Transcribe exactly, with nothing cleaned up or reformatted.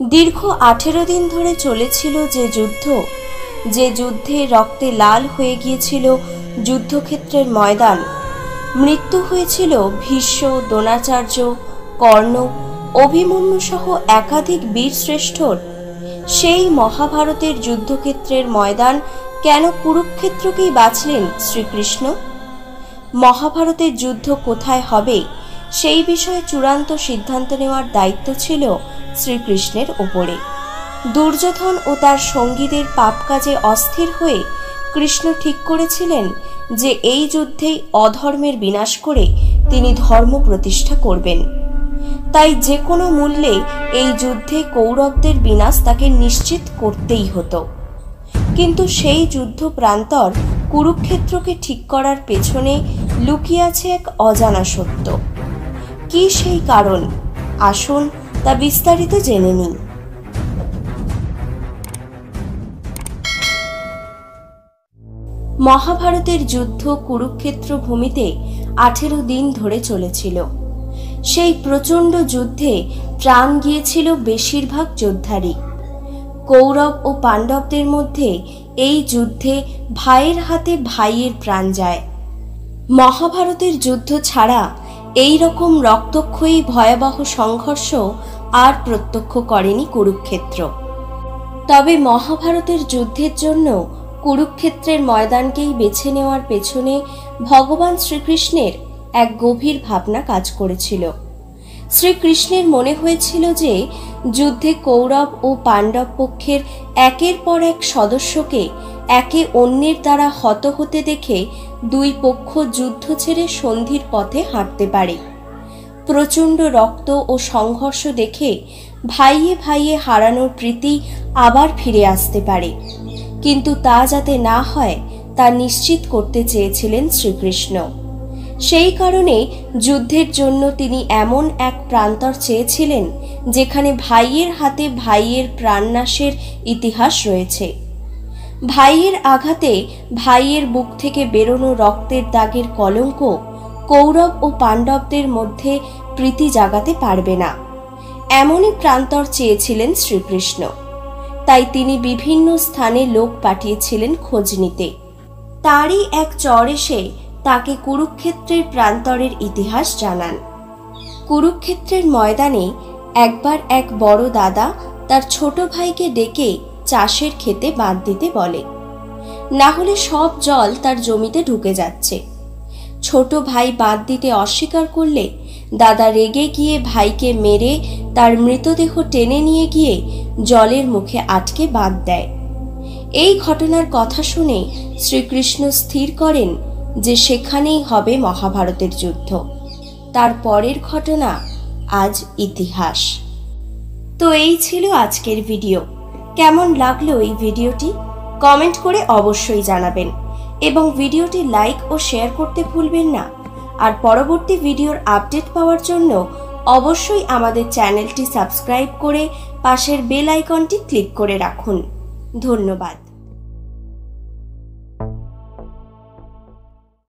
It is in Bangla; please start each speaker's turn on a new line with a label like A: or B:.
A: দীর্ঘ আঠেরো দিন ধরে চলেছিল যে যুদ্ধ, যে যুদ্ধে রক্তে লাল হয়ে গিয়েছিল যুদ্ধক্ষেত্রের ময়দান। মৃত্যু হয়েছিল ভীষ্ম, দ্রোণাচার্য, কর্ণ, অভিমন্যু সহ একাধিক বীরশ্রেষ্ঠর। সেই মহাভারতের যুদ্ধক্ষেত্রের ময়দান কেন কুরুক্ষেত্রকেই বাছলেন শ্রীকৃষ্ণ? মহাভারতের যুদ্ধ কোথায় হবে সেই বিষয়ে চূড়ান্ত সিদ্ধান্ত নেওয়ার দায়িত্ব ছিল শ্রীকৃষ্ণের ওপরে। দুর্যোধন ও তার সঙ্গীদের পাপ কাজে অস্থির হয়ে কৃষ্ণ ঠিক করেছিলেন যে এই যুদ্ধেই অধর্মের বিনাশ করে তিনি ধর্ম প্রতিষ্ঠা করবেন। তাই যে কোনো মূল্যে এই যুদ্ধে কৌরবদের বিনাশ তাকে নিশ্চিত করতেই হতো। কিন্তু সেই যুদ্ধ প্রান্তর কুরুক্ষেত্রকে ঠিক করার পেছনে লুকিয়ে আছে এক অজানা সত্য। কি সেই কারণ? আসুন তা বিস্তারিত জেনে নিই। মহাভারতের যুদ্ধ কুরুক্ষেত্র ভূমিতে আঠেরো দিন ধরে চলেছিল। সেই প্রচণ্ড যুদ্ধে প্রাণ গিয়েছিল বেশিরভাগ যোদ্ধারই। কৌরব ও পাণ্ডবদের মধ্যে এই যুদ্ধে ভাইয়ের হাতে ভাইয়ের প্রাণ যায়। মহাভারতের যুদ্ধ ছাড়া এই রকম রক্তক্ষয়ী ভয়াবহ সংঘর্ষ আর প্রত্যক্ষ করেনি কুরুক্ষেত্র। তবে মহাভারতের যুদ্ধের জন্য কুরুক্ষেত্রের ময়দানকেই বেছে নেওয়ার পেছনে ভগবান শ্রীকৃষ্ণের এক গভীর ভাবনা কাজ করেছিল। শ্রীকৃষ্ণের মনে হয়েছিল যে যুদ্ধে কৌরব ও পাণ্ডব পক্ষের একের পর এক সদস্যকে একে অন্যের দ্বারা হত হতে দেখে দুই পক্ষ যুদ্ধ ছেড়ে সন্ধির পথে হাঁটতে পারে। প্রচণ্ড রক্ত ও সংঘর্ষ দেখে ভাইয়ে ভাইয়ে হারানোর প্রীতি আবার ফিরে আসতে পারে। কিন্তু তা যাতে না হয় তা নিশ্চিত করতে চেয়েছিলেন শ্রীকৃষ্ণ। সেই কারণে যুদ্ধের জন্য তিনি এমন এক প্রান্তর চেয়েছিলেন যেখানে ভাইয়ের হাতে ভাইয়ের প্রাণনাশের ইতিহাস রয়েছে। ভাইয়ের আঘাতে ভাইয়ের বুক থেকে বেরোনো রক্তের দাগের কলঙ্ক কৌরব ও পাণ্ডবদের মধ্যে প্রীতি জাগাতে পারবে না, এমনই প্রান্তর চেয়েছিলেন শ্রীকৃষ্ণ। তাই তিনি বিভিন্ন স্থানে লোক পাঠিয়েছিলেন খোঁজ নিতে। তারই এক চর এসে তাকে কুরুক্ষেত্রের প্রান্তরের ইতিহাস জানান। কুরুক্ষেত্রের ময়দানে একবার এক বড় দাদা তার ছোট ভাইকে ডেকে চাষের খেতে বাঁধ দিতে বলে, না হলে সব জল তার জমিতে ঢুকে যাচ্ছে। ছোট ভাই বাঁধ দিতে অস্বীকার করলে দাদা রেগে গিয়ে ভাইকে মেরে তার মৃতদেহ টেনে নিয়ে গিয়ে জলের মুখে আটকে বাঁধ দেয়। এই ঘটনার কথা শুনে শ্রীকৃষ্ণ স্থির করেন যে সেখানেই হবে মহাভারতের যুদ্ধ। তার পরের ঘটনা আজ ইতিহাস। তো এই ছিল আজকের ভিডিও। কেমন লাগলো এই ভিডিওটি কমেন্ট করে অবশ্যই জানাবেন এবং ভিডিওটি লাইক ও শেয়ার করতে ভুলবেন না। আর পরবর্তী ভিডিওর আপডেট পাওয়ার জন্য অবশ্যই আমাদের চ্যানেলটি সাবস্ক্রাইব করে পাশের বেল আইকনটি ক্লিক করে রাখুন। ধন্যবাদ।